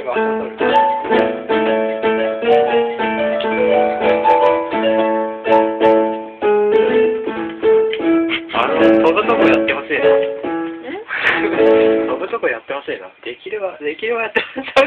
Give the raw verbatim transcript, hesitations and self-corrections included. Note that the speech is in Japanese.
けば当たる。あの、飛ぶとこやってほしいな。飛ぶとこやってほしいな。できれば、できればやってほしい。